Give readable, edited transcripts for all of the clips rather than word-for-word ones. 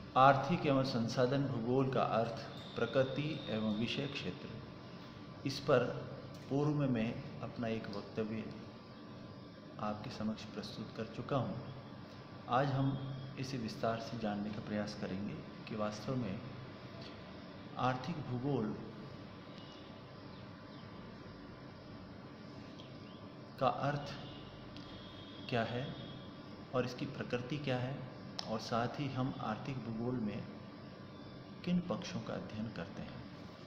आर्थिक एवं संसाधन भूगोल का अर्थ प्रकृति एवं विषय क्षेत्र। इस पर पूर्व में मैं अपना एक वक्तव्य आपके समक्ष प्रस्तुत कर चुका हूँ। आज हम इसे विस्तार से जानने का प्रयास करेंगे कि वास्तव में आर्थिक भूगोल का अर्थ क्या है और इसकी प्रकृति क्या है, और साथ ही हम आर्थिक भूगोल में किन पक्षों का अध्ययन करते हैं।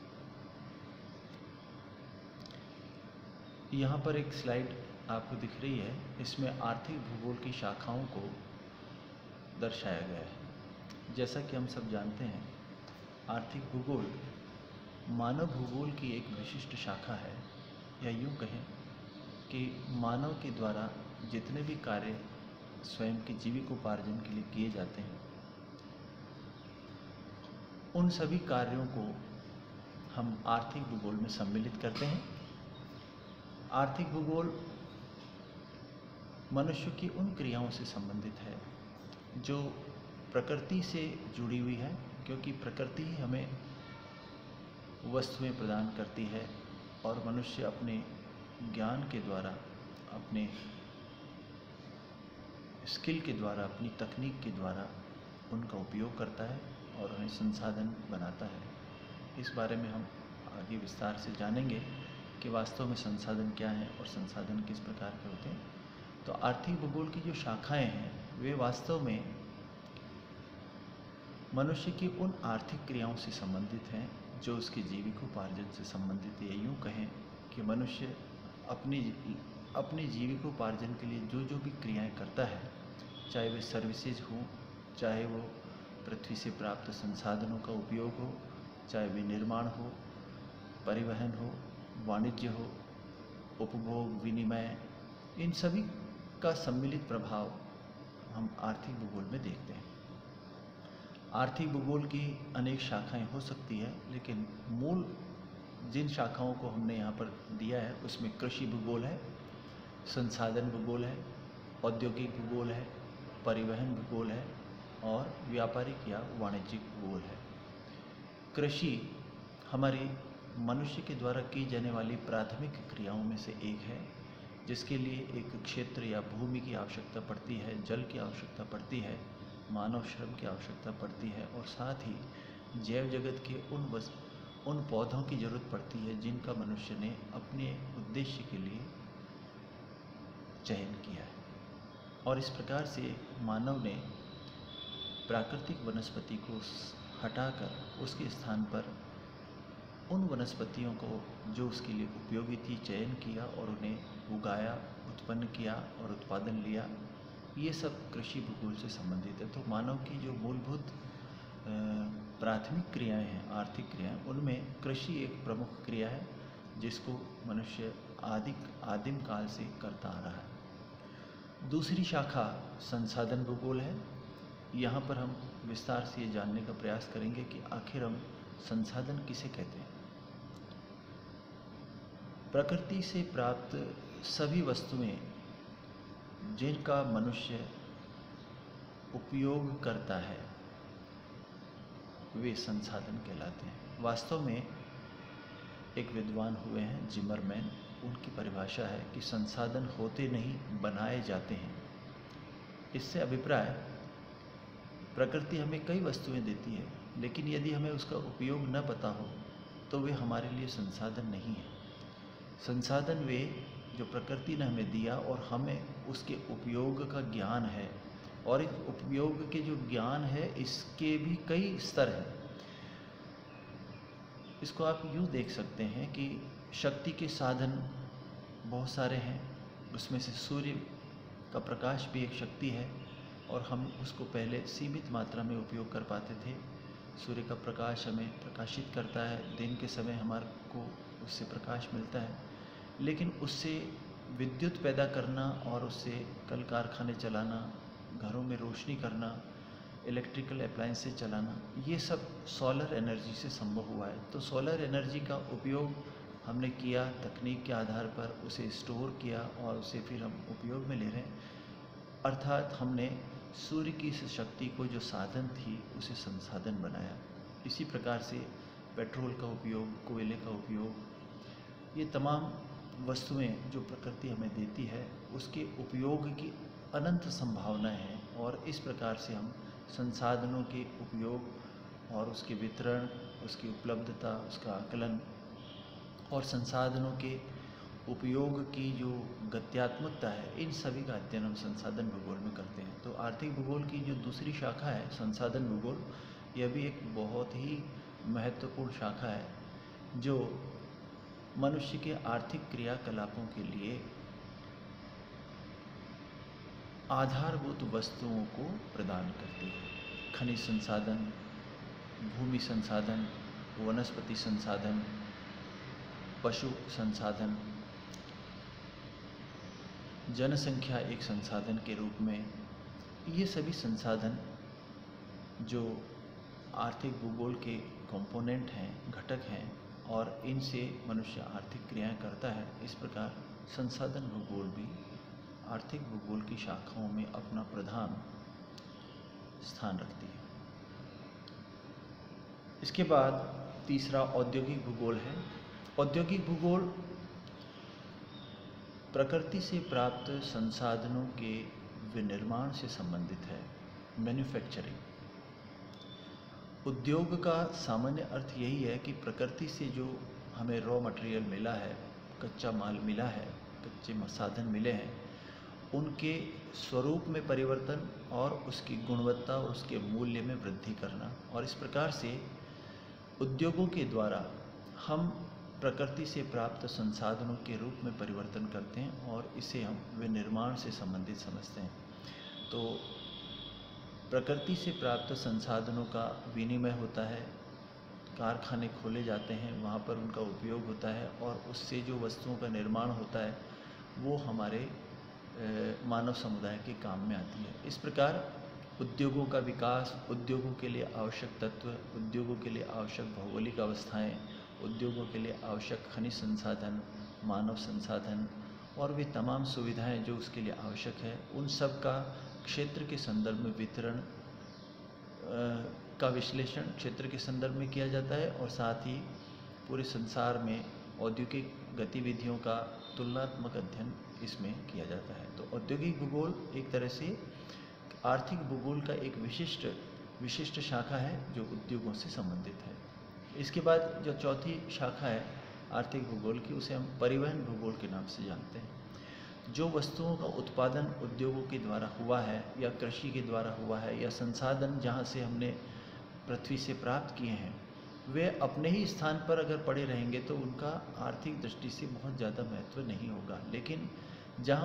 यहाँ पर एक स्लाइड आपको दिख रही है, इसमें आर्थिक भूगोल की शाखाओं को दर्शाया गया है। जैसा कि हम सब जानते हैं, आर्थिक भूगोल मानव भूगोल की एक विशिष्ट शाखा है, या यूँ कहें कि मानव के द्वारा जितने भी कार्य स्वयं के जीविकोपार्जन के लिए किए जाते हैं, उन सभी कार्यों को हम आर्थिक भूगोल में सम्मिलित करते हैं। आर्थिक भूगोल मनुष्य की उन क्रियाओं से संबंधित है जो प्रकृति से जुड़ी हुई है, क्योंकि प्रकृति ही हमें वस्तुएं प्रदान करती है और मनुष्य अपने ज्ञान के द्वारा, अपने स्किल के द्वारा, अपनी तकनीक के द्वारा उनका उपयोग करता है और उन्हें संसाधन बनाता है। इस बारे में हम आगे विस्तार से जानेंगे कि वास्तव में संसाधन क्या है और संसाधन किस प्रकार के होते हैं। तो आर्थिक भूगोल की जो शाखाएं हैं, वे वास्तव में मनुष्य की उन आर्थिक क्रियाओं से संबंधित हैं जो उसके जीविकोपार्जन से संबंधित है। यूँ कहें कि मनुष्य अपने जीविकोपार्जन के लिए जो भी क्रियाएं करता है, चाहे वे सर्विसेज हो, चाहे वो पृथ्वी से प्राप्त संसाधनों का उपयोग हो, चाहे वे निर्माण हो, परिवहन हो, वाणिज्य हो, उपभोग, विनिमय, इन सभी का सम्मिलित प्रभाव हम आर्थिक भूगोल में देखते हैं। आर्थिक भूगोल की अनेक शाखाएं हो सकती है, लेकिन मूल जिन शाखाओं को हमने यहाँ पर दिया है उसमें कृषि भूगोल है, संसाधन भूगोल है, औद्योगिक भूगोल है, परिवहन भूगोल है और व्यापारिक या वाणिज्यिक भूगोल है। कृषि हमारी मनुष्य के द्वारा की जाने वाली प्राथमिक क्रियाओं में से एक है, जिसके लिए एक क्षेत्र या भूमि की आवश्यकता पड़ती है, जल की आवश्यकता पड़ती है, मानव श्रम की आवश्यकता पड़ती है और साथ ही जैव जगत के उन पौधों की जरूरत पड़ती है जिनका मनुष्य ने अपने उद्देश्य के लिए चयन किया है। और इस प्रकार से मानव ने प्राकृतिक वनस्पति को हटाकर उसके स्थान पर उन वनस्पतियों को जो उसके लिए उपयोगी थी चयन किया और उन्हें उगाया, उत्पन्न किया और उत्पादन लिया। ये सब कृषि भूगोल से संबंधित है। तो मानव की जो मूलभूत प्राथमिक क्रियाएं हैं, आर्थिक क्रियाएं, उनमें कृषि एक प्रमुख क्रिया है जिसको मनुष्य आदिम काल से करता आ रहा है। दूसरी शाखा संसाधन भूगोल है। यहाँ पर हम विस्तार से ये जानने का प्रयास करेंगे कि आखिर हम संसाधन किसे कहते हैं। प्रकृति से प्राप्त सभी वस्तुएं जिनका मनुष्य उपयोग करता है, वे संसाधन कहलाते हैं। वास्तव में एक विद्वान हुए हैं जिमरमैन, उनकी परिभाषा है कि संसाधन होते नहीं, बनाए जाते हैं। इससे अभिप्राय, प्रकृति हमें कई वस्तुएं देती है, लेकिन यदि हमें उसका उपयोग न पता हो तो वे हमारे लिए संसाधन नहीं है। संसाधन वे जो प्रकृति ने हमें दिया और हमें उसके उपयोग का ज्ञान है, और इस उपयोग के जो ज्ञान है इसके भी कई स्तर हैं। इसको आप यूँ देख सकते हैं कि शक्ति के साधन बहुत सारे हैं, उसमें से सूर्य का प्रकाश भी एक शक्ति है और हम उसको पहले सीमित मात्रा में उपयोग कर पाते थे। सूर्य का प्रकाश हमें प्रकाशित करता है, दिन के समय हमारे को उससे प्रकाश मिलता है, लेकिन उससे विद्युत पैदा करना और उससे कल कारखाने चलाना, घरों में रोशनी करना, इलेक्ट्रिकल अप्लायंसेस चलाना, ये सब सोलर एनर्जी से संभव हुआ है। तो सोलर एनर्जी का उपयोग हमने किया, तकनीक के आधार पर उसे स्टोर किया और उसे फिर हम उपयोग में ले रहे हैं। अर्थात हमने सूर्य की इस शक्ति को जो साधन थी उसे संसाधन बनाया। इसी प्रकार से पेट्रोल का उपयोग, कोयले का उपयोग, ये तमाम वस्तुएं जो प्रकृति हमें देती है उसके उपयोग की अनंत संभावनाएं हैं। और इस प्रकार से हम संसाधनों के उपयोग और उसके वितरण, उसकी उपलब्धता, उसका आकलन और संसाधनों के उपयोग की जो गत्यात्मकता है, इन सभी का अध्ययन हम संसाधन भूगोल में करते हैं। तो आर्थिक भूगोल की जो दूसरी शाखा है संसाधन भूगोल, यह भी एक बहुत ही महत्वपूर्ण शाखा है जो मनुष्य के आर्थिक क्रियाकलापों के लिए आधारभूत वस्तुओं को प्रदान करती है। खनिज संसाधन, भूमि संसाधन, वनस्पति संसाधन, पशु संसाधन, जनसंख्या एक संसाधन के रूप में, ये सभी संसाधन जो आर्थिक भूगोल के कंपोनेंट हैं, घटक हैं, और इनसे मनुष्य आर्थिक क्रियाएं करता है। इस प्रकार संसाधन भूगोल भी आर्थिक भूगोल की शाखाओं में अपना प्रधान स्थान रखती है। इसके बाद तीसरा औद्योगिक भूगोल है। औद्योगिक भूगोल प्रकृति से प्राप्त संसाधनों के विनिर्माण से संबंधित है। मैन्युफैक्चरिंग, उद्योग का सामान्य अर्थ यही है कि प्रकृति से जो हमें रॉ मटेरियल मिला है, कच्चा माल मिला है, कच्चे साधन मिले हैं, उनके स्वरूप में परिवर्तन और उसकी गुणवत्ता और उसके मूल्य में वृद्धि करना। और इस प्रकार से उद्योगों के द्वारा हम प्रकृति से प्राप्त संसाधनों के रूप में परिवर्तन करते हैं और इसे हम विनिर्माण से संबंधित समझते हैं। तो प्रकृति से प्राप्त संसाधनों का विनिमय होता है, कारखाने खोले जाते हैं, वहाँ पर उनका उपयोग होता है और उससे जो वस्तुओं का निर्माण होता है वो हमारे मानव समुदाय के काम में आती है। इस प्रकार उद्योगों का विकास, उद्योगों के लिए आवश्यक तत्व, उद्योगों के लिए आवश्यक भौगोलिक अवस्थाएं, उद्योगों के लिए आवश्यक खनिज संसाधन, मानव संसाधन और वे तमाम सुविधाएं जो उसके लिए आवश्यक है, उन सब का क्षेत्र के संदर्भ में वितरण का विश्लेषण क्षेत्र के संदर्भ में किया जाता है और साथ ही पूरे संसार में औद्योगिक गतिविधियों का तुलनात्मक अध्ययन इसमें किया जाता है। तो औद्योगिक भूगोल एक तरह से आर्थिक भूगोल का एक विशिष्ट शाखा है जो उद्योगों से संबंधित है। इसके बाद जो चौथी शाखा है आर्थिक भूगोल की, उसे हम परिवहन भूगोल के नाम से जानते हैं। जो वस्तुओं का उत्पादन उद्योगों के द्वारा हुआ है या कृषि के द्वारा हुआ है या संसाधन जहाँ से हमने पृथ्वी से प्राप्त किए हैं, वे अपने ही स्थान पर अगर पड़े रहेंगे तो उनका आर्थिक दृष्टि से बहुत ज़्यादा महत्व नहीं होगा। लेकिन जहाँ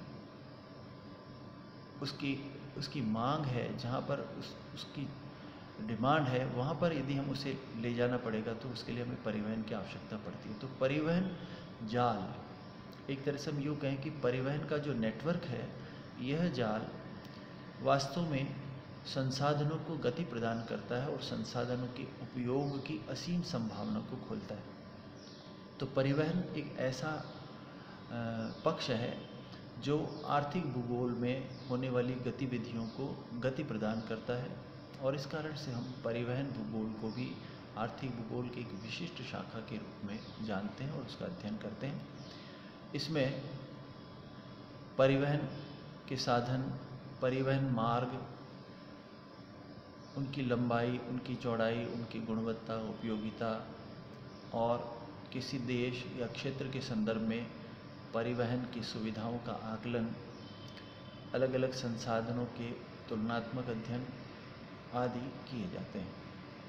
उसकी मांग है, जहाँ पर उसकी डिमांड है, वहाँ पर यदि हम उसे ले जाना पड़ेगा तो उसके लिए हमें परिवहन की आवश्यकता पड़ती है। तो परिवहन जाल, एक तरह से हम यूँ कहें कि परिवहन का जो नेटवर्क है, यह जाल वास्तव में संसाधनों को गति प्रदान करता है और संसाधनों के उपयोग की असीम संभावना को खोलता है। तो परिवहन एक ऐसा पक्ष है जो आर्थिक भूगोल में होने वाली गतिविधियों को गति प्रदान करता है और इस कारण से हम परिवहन भूगोल को भी आर्थिक भूगोल की एक विशिष्ट शाखा के रूप में जानते हैं और उसका अध्ययन करते हैं। इसमें परिवहन के साधन, परिवहन मार्ग, उनकी लंबाई, उनकी चौड़ाई, उनकी गुणवत्ता, उपयोगिता और किसी देश या क्षेत्र के संदर्भ में परिवहन की सुविधाओं का आकलन, अलग अलग संसाधनों के तुलनात्मक अध्ययन आदि किए जाते हैं।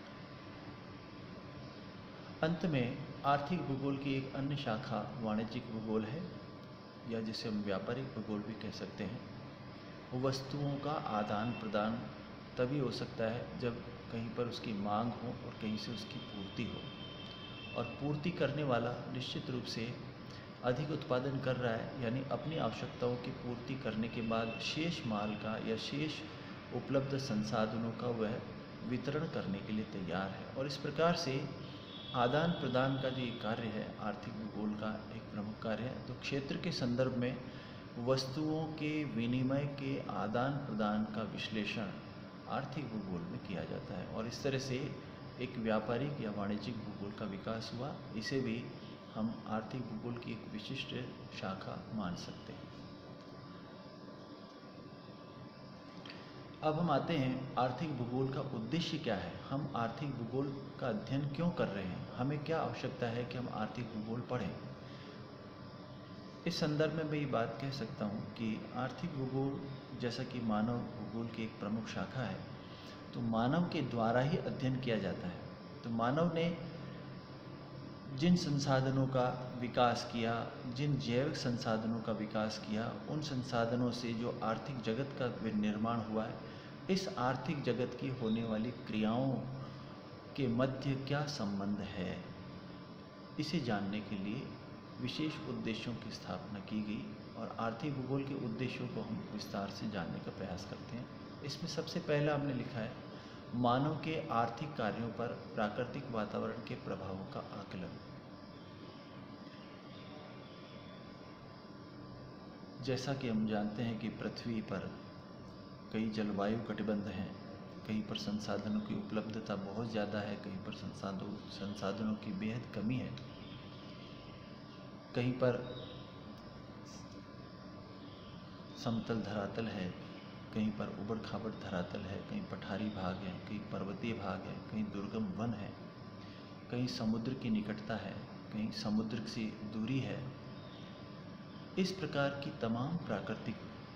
अंत में आर्थिक भूगोल की एक अन्य शाखा वाणिज्यिक भूगोल है, या जिसे हम व्यापारिक भूगोल भी कह सकते हैं। वस्तुओं का आदान प्रदान तभी हो सकता है जब कहीं पर उसकी मांग हो और कहीं से उसकी पूर्ति हो, और पूर्ति करने वाला निश्चित रूप से अधिक उत्पादन कर रहा है, यानी अपनी आवश्यकताओं की पूर्ति करने के बाद शेष माल का या शेष उपलब्ध संसाधनों का वह वितरण करने के लिए तैयार है। और इस प्रकार से आदान प्रदान का जो ये कार्य है आर्थिक भूगोल का एक प्रमुख कार्य है। तो क्षेत्र के संदर्भ में वस्तुओं के विनिमय के आदान प्रदान का विश्लेषण आर्थिक भूगोल में किया जाता है और इस तरह से एक व्यापारिक या वाणिज्यिक भूगोल का विकास हुआ। इसे भी हम आर्थिक भूगोल की एक विशिष्ट शाखा मान सकते हैं। अब हम आते हैं आर्थिक भूगोल का उद्देश्य क्या है, हम आर्थिक भूगोल का अध्ययन क्यों कर रहे हैं, हमें क्या आवश्यकता है कि हम आर्थिक भूगोल पढ़ें। इस संदर्भ में मैं ये बात कह सकता हूँ कि आर्थिक भूगोल जैसा कि मानव भूगोल की एक प्रमुख शाखा है, तो मानव के द्वारा ही अध्ययन किया जाता है। तो मानव ने जिन संसाधनों का विकास किया, जिन जैविक संसाधनों का विकास किया, उन संसाधनों से जो आर्थिक जगत का निर्माण हुआ है, इस आर्थिक जगत की होने वाली क्रियाओं के मध्य क्या संबंध है, इसे जानने के लिए विशेष उद्देश्यों की स्थापना की गई और आर्थिक भूगोल के उद्देश्यों को हम विस्तार से जानने का प्रयास करते हैं। इसमें सबसे पहला हमने लिखा है मानव के आर्थिक कार्यों पर प्राकृतिक वातावरण के प्रभावों का आकलन। जैसा कि हम जानते हैं कि पृथ्वी पर कई जलवायु कटिबंध हैं, कहीं पर संसाधनों की उपलब्धता बहुत ज़्यादा है, कहीं पर संसाधनों की बेहद कमी है, कहीं पर समतल धरातल है, कहीं पर उबड़ खाबड़ धरातल है, कहीं पठारी भाग है, कहीं पर्वतीय भाग है, कहीं दुर्गम वन है, कहीं समुद्र की निकटता है, कहीं समुद्र से दूरी है। इस प्रकार की तमाम प्राकृतिक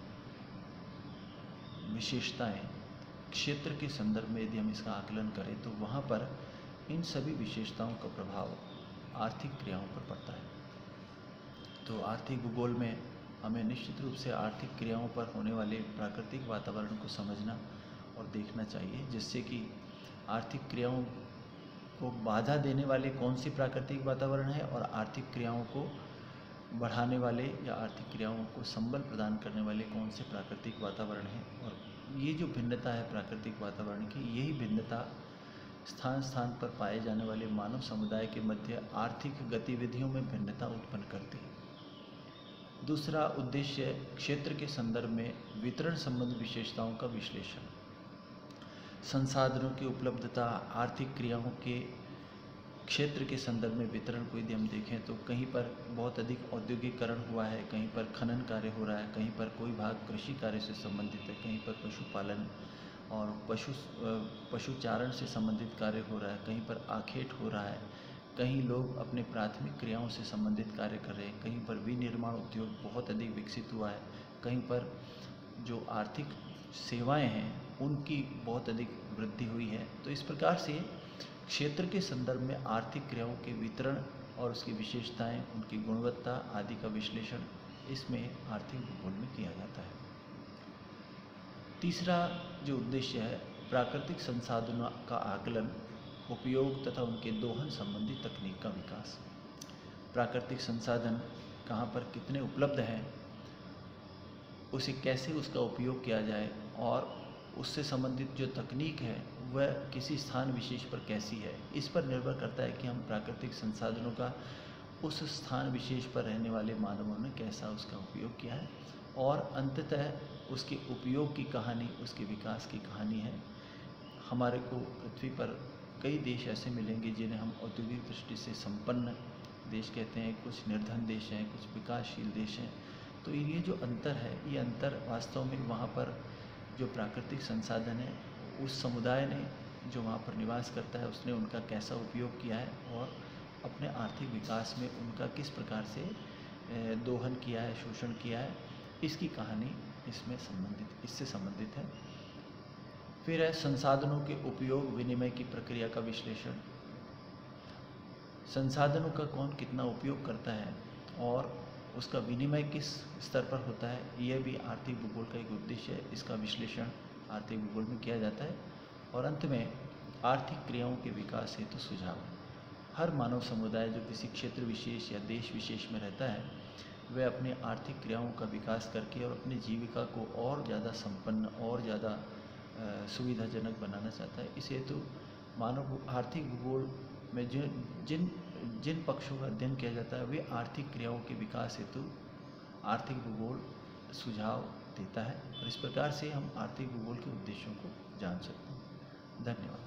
विशेषताएं क्षेत्र के संदर्भ में यदि हम इसका आकलन करें तो वहाँ पर इन सभी विशेषताओं का प्रभाव आर्थिक क्रियाओं पर पड़ता है। तो आर्थिक भूगोल में हमें निश्चित रूप से आर्थिक क्रियाओं पर होने वाले प्राकृतिक वातावरण को समझना और देखना चाहिए, जिससे कि आर्थिक क्रियाओं को बाधा देने वाले कौन सी प्राकृतिक वातावरण है और आर्थिक क्रियाओं को बढ़ाने वाले या आर्थिक क्रियाओं को संबल प्रदान करने वाले कौन से प्राकृतिक वातावरण हैं। और ये जो भिन्नता है प्राकृतिक वातावरण की, यही भिन्नता स्थान स्थान पर पाए जाने वाले मानव समुदाय के मध्य आर्थिक गतिविधियों में भिन्नता उत्पन्न करती है। दूसरा उद्देश्य क्षेत्र के संदर्भ में वितरण संबंधी विशेषताओं का विश्लेषण। संसाधनों की उपलब्धता, आर्थिक क्रियाओं के क्षेत्र के संदर्भ में वितरण को यदि हम देखें तो कहीं पर बहुत अधिक औद्योगिकरण हुआ है, कहीं पर खनन कार्य हो रहा है, कहीं पर कोई भाग कृषि कार्य से संबंधित है, कहीं पर पशुपालन और पशुचारण से संबंधित कार्य हो रहा है, कहीं पर आखेट हो रहा है, कहीं लोग अपने प्राथमिक क्रियाओं से संबंधित कार्य कर रहे हैं, कहीं पर विनिर्माण उद्योग बहुत अधिक विकसित हुआ है, कहीं पर जो आर्थिक सेवाएं हैं उनकी बहुत अधिक वृद्धि हुई है। तो इस प्रकार से क्षेत्र के संदर्भ में आर्थिक क्रियाओं के वितरण और उसकी विशेषताएं, उनकी गुणवत्ता आदि का विश्लेषण इसमें आर्थिक भूगोल में किया जाता है। तीसरा जो उद्देश्य है प्राकृतिक संसाधनों का आकलन, उपयोग तथा उनके दोहन संबंधी तकनीक का विकास। प्राकृतिक संसाधन कहाँ पर कितने उपलब्ध हैं, उसे कैसे उसका उपयोग किया जाए और उससे संबंधित जो तकनीक है वह किसी स्थान विशेष पर कैसी है, इस पर निर्भर करता है कि हम प्राकृतिक संसाधनों का उस स्थान विशेष पर रहने वाले मानवों ने कैसा उसका उपयोग किया है। और अंततः उसके उपयोग की कहानी, उसके विकास की कहानी है। हमारे को पृथ्वी पर कई देश ऐसे मिलेंगे जिन्हें हम औद्योगिक दृष्टि से संपन्न देश कहते हैं, कुछ निर्धन देश हैं, कुछ विकासशील देश हैं। तो ये जो अंतर है, ये अंतर वास्तव में वहाँ पर जो प्राकृतिक संसाधन है, उस समुदाय ने जो वहाँ पर निवास करता है उसने उनका कैसा उपयोग किया है और अपने आर्थिक विकास में उनका किस प्रकार से दोहन किया है, शोषण किया है, इसकी कहानी इससे संबंधित है। फिर है संसाधनों के उपयोग विनिमय की प्रक्रिया का विश्लेषण। संसाधनों का कौन कितना उपयोग करता है और उसका विनिमय किस स्तर पर होता है, यह भी आर्थिक भूगोल का एक उद्देश्य है। इसका विश्लेषण आर्थिक भूगोल में किया जाता है। और अंत में आर्थिक क्रियाओं के विकास हेतु सुझाव। हर मानव समुदाय जो किसी क्षेत्र विशेष या देश विशेष में रहता है, वह अपने आर्थिक क्रियाओं का विकास करके और अपनी जीविका को और ज़्यादा संपन्न और ज़्यादा सुविधाजनक बनाना चाहता है। इस हेतु मानव आर्थिक भूगोल में जिन पक्षों का अध्ययन किया जाता है वे आर्थिक क्रियाओं के विकास हेतु आर्थिक भूगोल सुझाव देता है और इस प्रकार से हम आर्थिक भूगोल के उद्देश्यों को जान सकते हैं। धन्यवाद।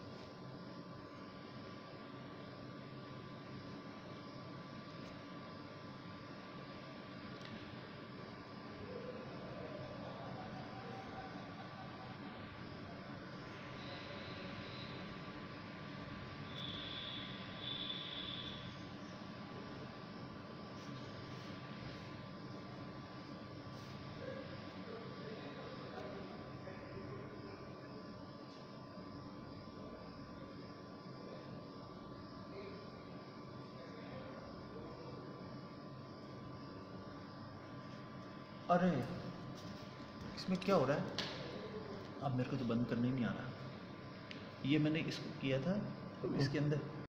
अरे इसमें क्या हो रहा है? अब मेरे को तो बंद करना ही नहीं आ रहा। ये मैंने इसको किया था, तो इसके अंदर